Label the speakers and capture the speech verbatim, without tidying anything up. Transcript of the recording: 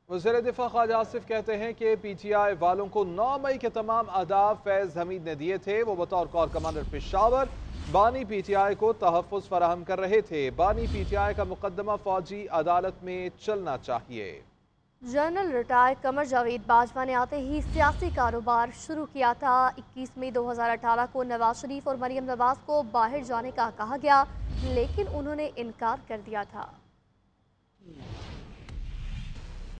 Speaker 1: वज़ीर दिफा ख्वाजा आसिफ कहते हैं कि पी टी आई वालों को नौ मई के तमाम अहदाफ फैज़ हमीद ने दिए थे। वो बतौर कोर कमांडर पेशावर बानी पी टी आई को तहफ़्फ़ुज़ फराहम कर रहे थे। बानी पी टी आई का मुकदमा फौजी अदालत में चलना चाहिए।
Speaker 2: जनरल रिटायर्ड कमर जावेद बाजवा ने आते ही सियासी कारोबार शुरू किया था। इक्कीस मई दो हज़ार अठारह को नवाज शरीफ और मरियम नवाज को बाहर जाने का कहा गया, लेकिन उन्होंने इनकार कर दिया था।